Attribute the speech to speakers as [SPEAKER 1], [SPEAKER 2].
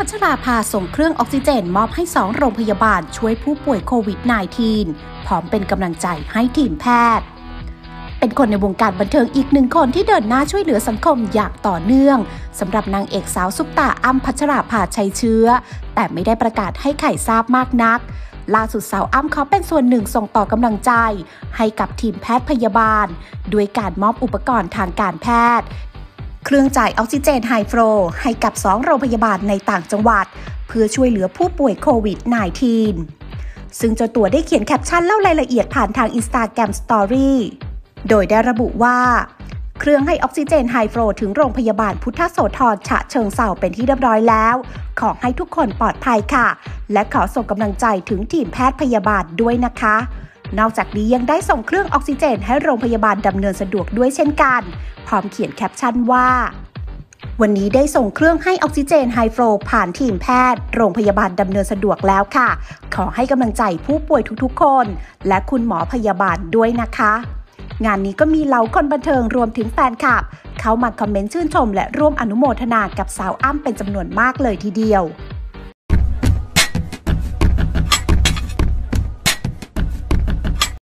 [SPEAKER 1] ชราภาส่งเครื่องออกซิเจนมอบให้2โรงพยาบาลช่วยผู้ป่วยโควิด -19 พร้อมเป็นกำลังใจให้ทีมแพทย์เป็นคนในวงการบันเทิงอีกหนึ่งคนที่เดินหน้าช่วยเหลือสังคมอย่างต่อเนื่องสำหรับนางเอกสาวซุปตาอ้ำพัชราภาชัยเชื้อแต่ไม่ได้ประกาศให้ใครทราบมากนักล่าสุดสาวอ้ำเขาเป็นส่วนหนึ่งส่งต่อกำลังใจให้กับทีมแพทย์พยาบาลด้วยการมอบอุปกรณ์ทางการแพทย์เครื่องจ่ายออกซิเจนไฮโฟลให้กับ2โรงพยาบาลในต่างจังหวัดเพื่อช่วยเหลือผู้ป่วยโควิด -19 ซึ่งเจ้าตัวได้เขียนแคปชั่นเล่ารายละเอียดผ่านทาง Instagram Story โดยได้ระบุว่าเครื่องให้ออกซิเจนไฮโฟลถึงโรงพยาบาลพุทธโสธรฉะเชิงเทราเป็นที่เรียบร้อยแล้วขอให้ทุกคนปลอดภัยค่ะและขอส่งกำลังใจถึงทีมแพทย์พยาบาลด้วยนะคะนอกจากนี้ยังได้ส่งเครื่องออกซิเจนให้โรงพยาบาลดำเนินสะดวกด้วยเช่นกันพร้อมเขียนแคปชั่นว่าวันนี้ได้ส่งเครื่องให้ออกซิเจนไฮโฟลผ่านทีมแพทย์โรงพยาบาลดำเนินสะดวกแล้วค่ะขอให้กำลังใจผู้ป่วยทุกๆคนและคุณหมอพยาบาลด้วยนะคะงานนี้ก็มีเหล่าคนบันเทิงรวมถึงแฟนคลับเข้ามาคอมเมนต์ชื่นชมและร่วมอนุโมทนากับสาวอ้ำเป็นจำนวนมากเลยทีเดียว